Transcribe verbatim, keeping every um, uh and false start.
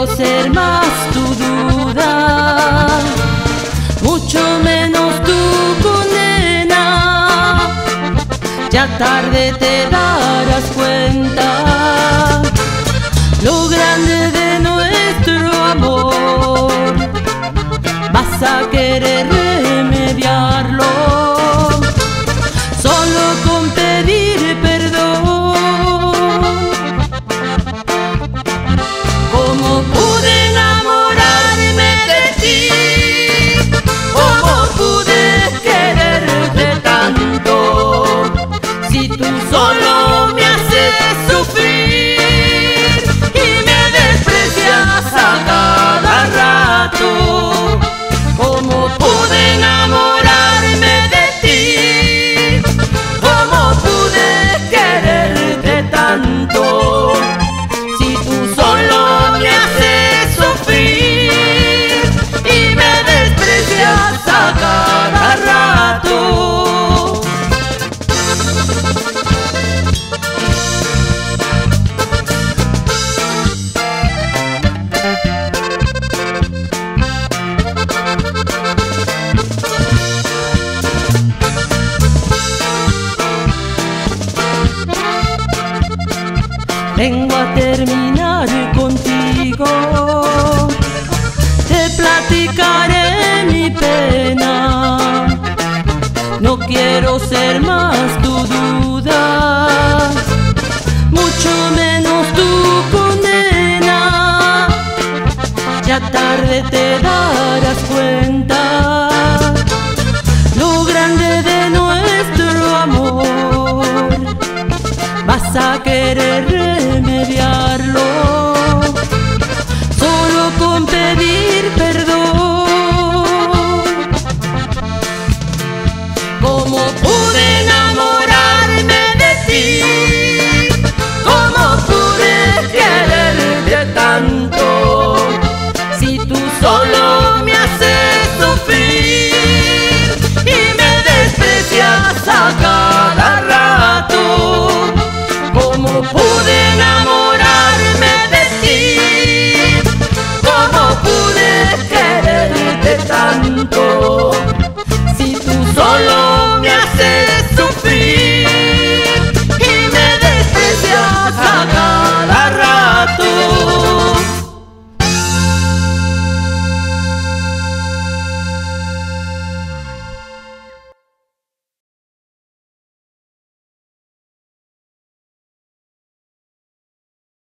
quiero ser más tu duda, mucho menos tu condena. Ya tarde te darás cuenta lo grande de nuestro amor. Vas a querer remediarlo solo con pedir perdón. ¿Cómo pude enamorarme de ti? ¿Cómo pude quererte tanto? Si tú solo me haces sufrir y me desprecias a cada rato. ¿Cómo pude enamorarme de ti? ¿Cómo pude quererte tanto? Si tú solo me haces sufrir y me desprecias a cada rato. Vengo a terminar contigo, te platicaré mi pena. No quiero ser más tu duda, mucho menos tu condena. Ya tarde te darás cuenta